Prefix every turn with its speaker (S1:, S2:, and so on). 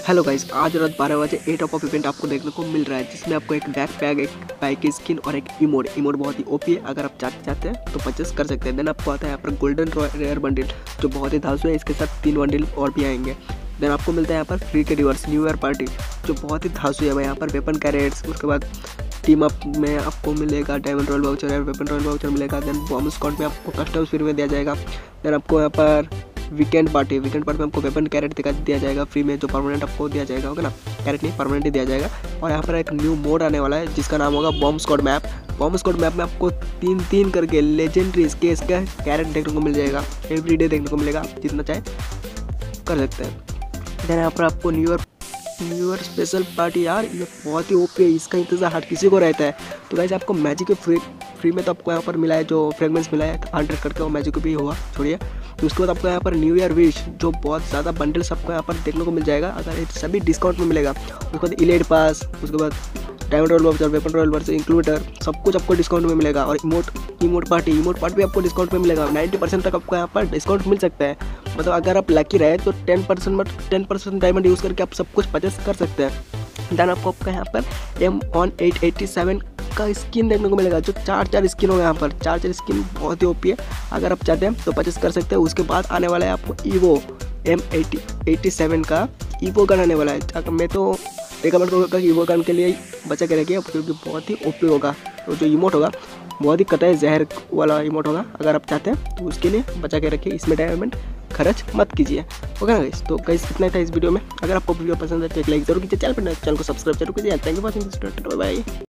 S1: Hello guys, आज रात 12 बजे 8 ऑफ इवेंट आपको देखने को मिल रहा है, जिसमें आपको एक बैकपैक, एक बाइक की स्किन और एक इमोट बहुत ही ओपी है। अगर आप चाहते हैं तो परचेस कर सकते हैं। देन आपको आता है यहाँ पर गोल्डन रेयर बंडल जो बहुत ही धांसू है। इसके साथ 3 बंडल और भी आएंगे। देन आपको मिलता है यहाँ पर फ्री के रिवर्स न्यू ईयर पार्टी जो बहुत ही धांसू है। यहाँ पर वेपन कैरेट्स, उसके बाद टीम अप में आपको मिलेगा डायमंड रॉयल वाउचर या वेपन रॉयल वाउचर मिलेगा। देन बॉम्ब स्क्वाड में आपको कस्टम फ्री में दिया जाएगा। देन आपको यहाँ पर वीकेंड पार्टी में आपको वेपन कैरेट दिया जाएगा फ्री में, जो परमानेंट आपको दिया जाएगा। ओके ना, कैरेट नहीं परमानेंट ही दिया जाएगा। और यहाँ पर एक न्यू मोड आने वाला है जिसका नाम होगा bomb squad map. Bomb squad map में आपको 3-3 करके लेजेंडरी इसके इसका कैरेट देखने को मिल जाएगा। एवरीडे देखने को मिलेगा, जितना चाहे कर सकते हैं। देन यहाँ पर आपको न्यू ईयर स्पेशल पार्टी, यार ये बहुत ही ओपी है। इसका इंतजार हर किसी को रहता है। तो गाइस आपको मैजिक के फ्री में तो आपको यहाँ पर मिला है, जो फ्रेगमेंट्स मिला है 100 करके, वो मैजिक भी हुआ छोड़िए। तो उसके बाद आपको यहाँ पर न्यू ईयर विश जो बहुत ज़्यादा बंडल्स आपको यहाँ पर देखने को मिल जाएगा, अगर सभी डिस्काउंट में मिलेगा। उसके बाद इलेट पास, उसके बाद diamond royal voucher, weapon royal voucher included, सब कुछ आपको डिस्काउंट में मिलेगा। और इमोट पार्टी भी आपको डिस्काउंट में मिलेगा। 90% तक आपको यहाँ पर डिस्काउंट मिल सकता है। मतलब अगर आप लकी रहे तो 10% डायमंड यूज़ करके आप सब कुछ परचेस कर सकते हैं। देन आपको यहाँ पर M1887 का स्किन देखने को मिलेगा, जो 4 स्किन होगा। यहाँ पर 4 स्किन बहुत ही ओपी है। अगर आप चाहते हैं तो परचेस कर सकते हैं। उसके बाद आने वाला है आपको ईवो M87 का ईवो गन आने वाला है। अगर मैं तो रिकमेंड करूँगा कि ईवो गन के लिए बचा के रखिए, क्योंकि बहुत ही ओपी होगा। तो जो इमोट होगा बहुत ही कतई जहर वाला इमोट होगा। अगर आप चाहते हैं तो उसके लिए बचा के रखिए, इसमें डायमंड खर्च मत कीजिए। ओके ना गाइस, तो गाइस इतना था इस वीडियो में। अगर आपको वीडियो पसंद है तो एक लाइक जरूर कीजिए, चैनल को सब्सक्राइब जरूर कीजिए। Thank you for watching this video, bye bye.